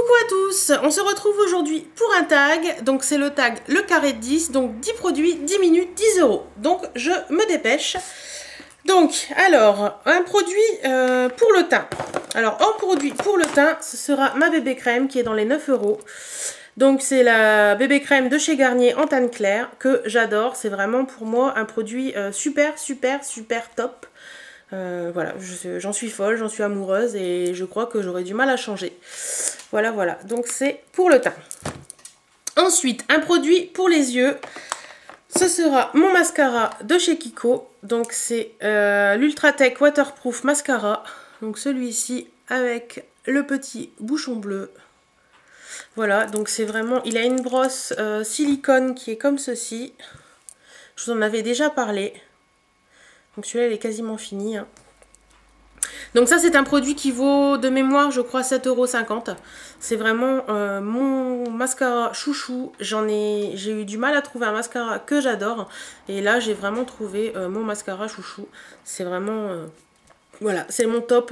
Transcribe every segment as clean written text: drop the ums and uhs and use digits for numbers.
Coucou à tous, on se retrouve aujourd'hui pour un tag, donc c'est le tag le carré de 10, donc 10 produits, 10 minutes, 10 €. Donc je me dépêche. Donc, alors, un produit pour le teint. Alors, en produit pour le teint, ce sera ma bébé crème qui est dans les 9 €. Donc c'est la bébé crème de chez Garnier en teint clair que j'adore, c'est vraiment pour moi un produit super top. Voilà, j'en suis folle, j'en suis amoureuse et je crois que j'aurais du mal à changer. Voilà, donc c'est pour le teint. Ensuite, un produit pour les yeux. Ce sera mon mascara de chez Kiko. Donc c'est l'Ultratech Waterproof Mascara. Donc celui-ci avec le petit bouchon bleu. Voilà, donc c'est vraiment... Il a une brosse silicone qui est comme ceci. Je vous en avais déjà parlé. Donc celui-là, il est quasiment fini. Hein. Donc ça, c'est un produit qui vaut, de mémoire, je crois, 7,50 €. C'est vraiment mon mascara chouchou. J'ai eu du mal à trouver un mascara que j'adore. Et là, j'ai vraiment trouvé mon mascara chouchou. C'est vraiment... voilà, c'est mon top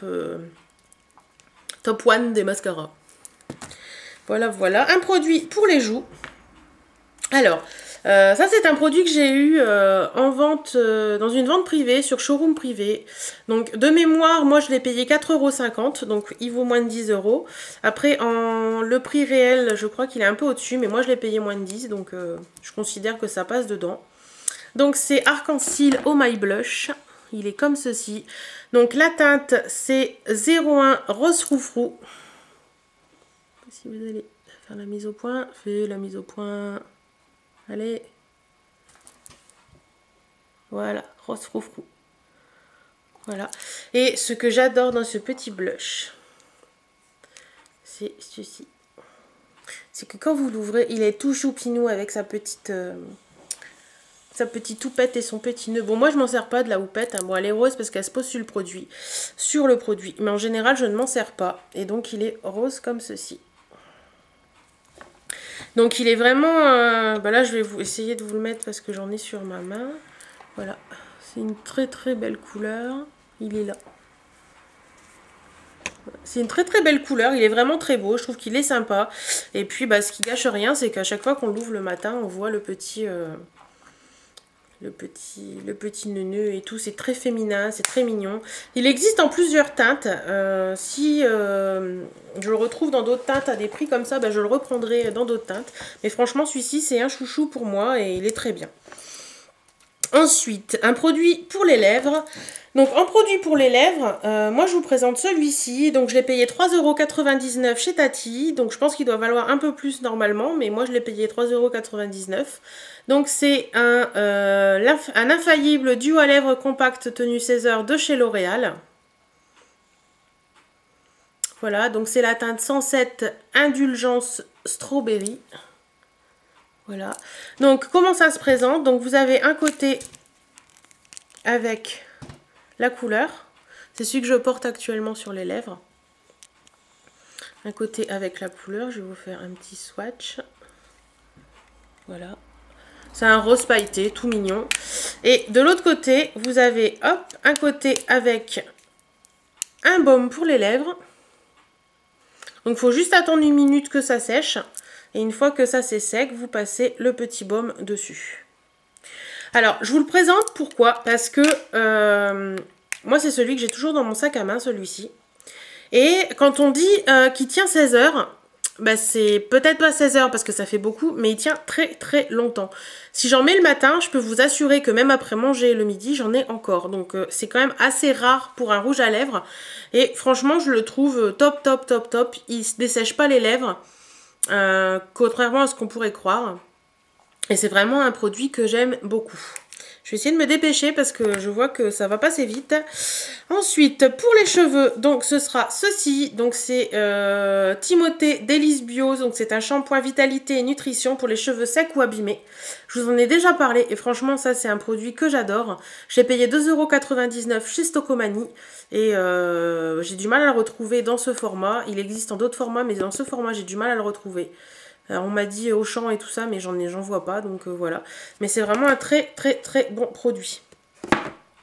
1 des mascaras. Voilà. Un produit pour les joues. Alors... ça c'est un produit que j'ai eu en vente, dans une vente privée, sur showroom privé. Donc de mémoire, moi je l'ai payé 4,50 €, donc il vaut moins de 10 €. Après le prix réel, je crois qu'il est un peu au-dessus, mais moi je l'ai payé moins de 10, donc je considère que ça passe dedans. Donc c'est Arc-en-Ciel Oh My Blush, il est comme ceci. Donc la teinte c'est 01 Rose Froufrou. Si vous allez faire la mise au point, fais la mise au point... Allez, voilà, rose froufrou. Voilà. Et ce que j'adore dans ce petit blush, c'est ceci. C'est que quand vous l'ouvrez, il est tout choupinou avec sa petite houppette et son petit nœud. Bon, moi je m'en sers pas de la houppette. Hein. Bon, elle est rose parce qu'elle se pose sur le produit. Mais en général, je ne m'en sers pas. Et donc, il est rose comme ceci. Donc il est vraiment... là je vais essayer de vous le mettre parce que j'en ai sur ma main. Voilà. C'est une très belle couleur. Il est là. C'est une très belle couleur. Il est vraiment très beau. Je trouve qu'il est sympa. Et puis ce qui gâche rien, c'est qu'à chaque fois qu'on l'ouvre le matin, on voit le petit nœud et tout. C'est très féminin, c'est très mignon. Il existe en plusieurs teintes. Si je le retrouve dans d'autres teintes à des prix comme ça, je le reprendrai dans d'autres teintes. Mais franchement, celui-ci, c'est un chouchou pour moi et il est très bien. Ensuite, un produit pour les lèvres. Donc, en produit pour les lèvres, moi, je vous présente celui-ci. Donc, je l'ai payé 3,99 € chez Tati. Donc, je pense qu'il doit valoir un peu plus normalement. Mais moi, je l'ai payé 3,99 €. Donc, c'est un infaillible duo à lèvres compact tenue 16 heures de chez L'Oréal. Voilà, donc c'est la teinte 107 Indulgence Strawberry. Voilà. Donc, comment ça se présente? Donc, vous avez un côté avec la couleur. C'est celui que je porte actuellement sur les lèvres. Un côté avec la couleur. Je vais vous faire un petit swatch. Voilà. C'est un rose pailleté, tout mignon. Et de l'autre côté, vous avez, hop, un côté avec un baume pour les lèvres. Donc, il faut juste attendre 1 minute que ça sèche. Et une fois que ça c'est sec, vous passez le petit baume dessus. Alors, je vous le présente, pourquoi? Parce que moi, c'est celui que j'ai toujours dans mon sac à main, celui-ci. Et quand on dit qu'il tient 16 heures... c'est peut-être pas 16 heures parce que ça fait beaucoup, mais il tient très longtemps. Si j'en mets le matin, je peux vous assurer que même après manger le midi, j'en ai encore. Donc c'est quand même assez rare pour un rouge à lèvres. Et franchement, je le trouve top. Il se dessèche pas les lèvres, contrairement à ce qu'on pourrait croire. Et c'est vraiment un produit que j'aime beaucoup. Je vais essayer de me dépêcher parce que je vois que ça va passer vite. Ensuite, pour les cheveux, donc ce sera ceci. Donc c'est Timothée Délice Bio. Donc c'est un shampoing vitalité et nutrition pour les cheveux secs ou abîmés. Je vous en ai déjà parlé et franchement ça c'est un produit que j'adore. J'ai payé 2,99 € chez Stocomanie et j'ai du mal à le retrouver dans ce format. Il existe en d'autres formats mais dans ce format j'ai du mal à le retrouver. Alors, on m'a dit Auchan et tout ça, mais j'en vois pas, donc voilà. Mais c'est vraiment un très bon produit.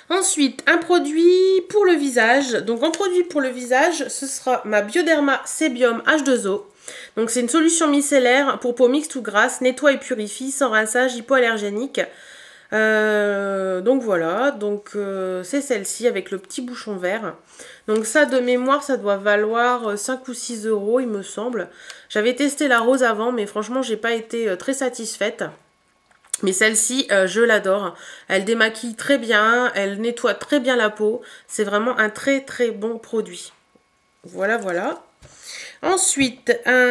Ensuite, un produit pour le visage. Donc en produit pour le visage, ce sera ma Bioderma Sebium H2O. Donc c'est une solution micellaire pour peau mixte ou grasse, nettoie et purifie, sans rinçage, hypoallergénique. Donc voilà, donc c'est celle-ci avec le petit bouchon vert. Donc ça de mémoire, ça doit valoir 5 ou 6 euros il me semble. J'avais testé la rose avant, mais franchement j'ai pas été très satisfaite. Mais celle-ci, je l'adore. Elle démaquille très bien, elle nettoie très bien la peau. C'est vraiment un très très bon produit. Voilà, voilà. Ensuite,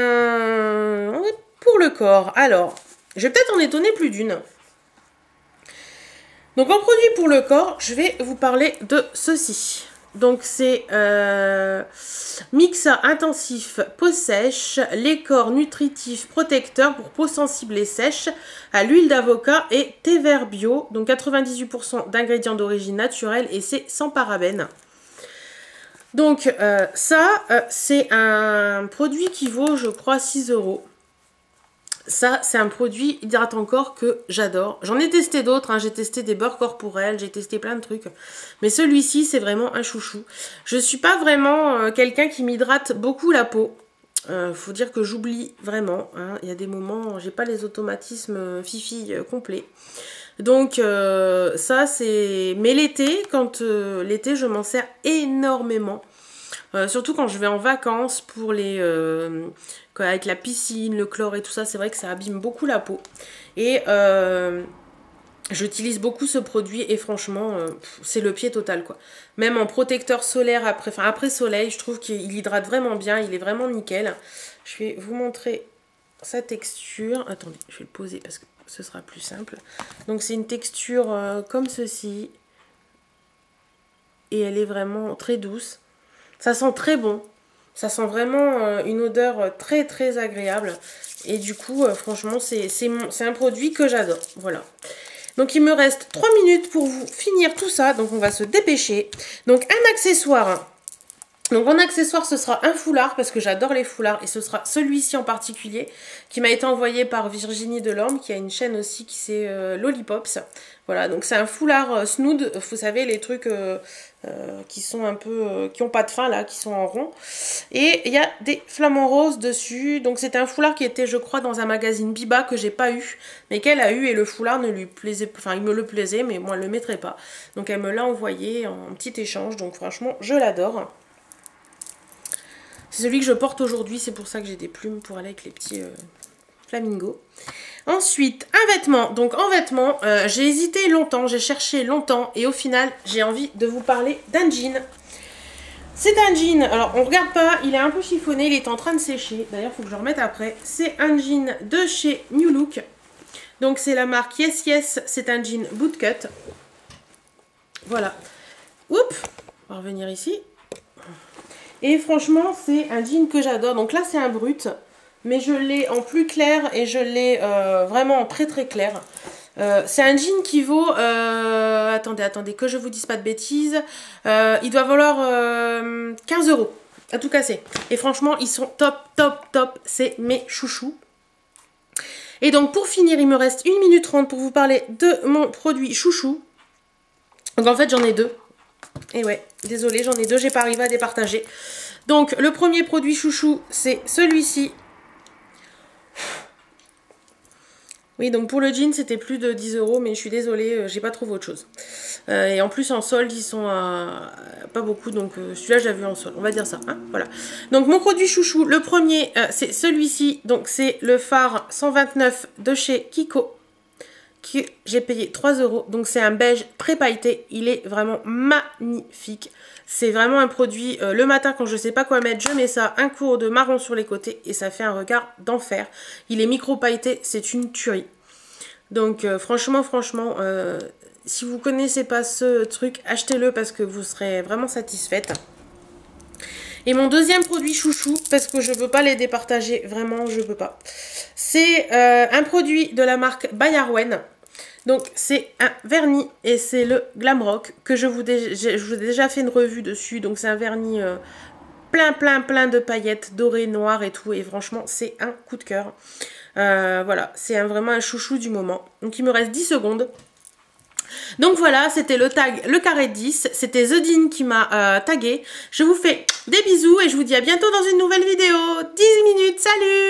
pour le corps. Alors, je vais peut-être en étonner plus d'une. Donc en produit pour le corps, je vais vous parler de ceci. Donc c'est Mixa intensif peau sèche, les corps nutritifs protecteurs pour peau sensible et sèche à l'huile d'avocat et thé vert bio. Donc 98% d'ingrédients d'origine naturelle et c'est sans parabènes. Donc c'est un produit qui vaut je crois 6 euros. Ça, c'est un produit hydratant corps que j'adore. J'en ai testé d'autres, hein. J'ai testé des beurres corporels, j'ai testé plein de trucs. Mais celui-ci, c'est vraiment un chouchou. Je suis pas vraiment quelqu'un qui m'hydrate beaucoup la peau. Faut dire que j'oublie vraiment. Hein. Il y a des moments, j'ai pas les automatismes fifi complets. Donc ça, c'est... Mais l'été, l'été, je m'en sers énormément. Surtout quand je vais en vacances pour les avec la piscine, le chlore et tout ça, c'est vrai que ça abîme beaucoup la peau. Et j'utilise beaucoup ce produit et franchement, c'est le pied total quoi. Même en protecteur solaire après soleil, je trouve qu'il hydrate vraiment bien, il est vraiment nickel. Je vais vous montrer sa texture. Attendez, je vais le poser parce que ce sera plus simple. Donc c'est une texture comme ceci. Et elle est vraiment très douce. Ça sent très bon. Ça sent vraiment une odeur très très agréable. Et du coup, franchement, c'est un produit que j'adore. Voilà. Donc il me reste 3 minutes pour vous finir tout ça. Donc on va se dépêcher. Donc un accessoire. Donc en accessoire, ce sera un foulard parce que j'adore les foulards. Et ce sera celui-ci en particulier qui m'a été envoyé par Virginie Delorme, qui a une chaîne aussi qui c'est Lollipops. Voilà, donc c'est un foulard snood. Vous savez, les trucs qui sont un peu... qui n'ont pas de fin là, qui sont en rond. Et il y a des flamants roses dessus. Donc c'était un foulard qui était, je crois, dans un magazine Biba que j'ai pas eu. Mais qu'elle a eu et le foulard ne lui plaisait... Enfin, il me le plaisait, mais moi, elle le mettrait pas. Donc elle me l'a envoyé en petit échange. Donc franchement, je l'adore. C'est celui que je porte aujourd'hui, c'est pour ça que j'ai des plumes pour aller avec les petits flamingos. Ensuite, un vêtement. Donc en vêtement, j'ai hésité longtemps, j'ai cherché longtemps et au final, j'ai envie de vous parler d'un jean. C'est un jean, alors on regarde pas, il est un peu chiffonné, il est en train de sécher. D'ailleurs, il faut que je le remette après. C'est un jean de chez New Look. Donc c'est la marque Yes Yes, c'est un jean bootcut. Voilà. Oups, on va revenir ici. Et franchement, c'est un jean que j'adore. Donc là, c'est un brut. Mais je l'ai en plus clair et je l'ai vraiment en très très clair. C'est un jean qui vaut... attendez, que je vous dise pas de bêtises. Il doit valoir 15 euros. À tout casser. Et franchement, ils sont top, top, top. C'est mes chouchous. Et donc, pour finir, il me reste 1 minute 30 pour vous parler de mon produit chouchou. Donc en fait, j'en ai deux. Et ouais, désolée, j'en ai deux, j'ai pas arrivé à départager. Donc, le premier produit chouchou, c'est celui-ci. Oui, donc pour le jean, c'était plus de 10 euros, mais je suis désolée, j'ai pas trouvé autre chose. Et en plus, en solde, ils sont à pas beaucoup, donc celui-là, je l'ai vu en solde, on va dire ça. Hein, voilà. Donc, mon produit chouchou, le premier, c'est celui-ci. Donc, c'est le fard 129 de chez Kiko. Que j'ai payé 3 euros. Donc c'est un beige très pailleté. Il est vraiment magnifique. C'est vraiment un produit, le matin quand je sais pas quoi mettre, je mets ça, un cours de marron sur les côtés et ça fait un regard d'enfer. Il est micro pailleté, c'est une tuerie. Donc franchement, si vous connaissez pas ce truc, achetez-le parce que vous serez vraiment satisfaite. Et mon deuxième produit chouchou, parce que je veux pas les départager, vraiment je peux pas. C'est un produit de la marque By Arwen. Donc c'est un vernis et c'est le Glamrock que je vous ai déjà fait une revue dessus. Donc c'est un vernis plein de paillettes dorées, noires et tout. Et franchement c'est un coup de cœur. Voilà, c'est vraiment un chouchou du moment. Donc il me reste 10 secondes. Donc voilà, c'était le tag le carré 10. C'était Zedine qui m'a tagué. Je vous fais des bisous et je vous dis à bientôt dans une nouvelle vidéo. 10 minutes, salut!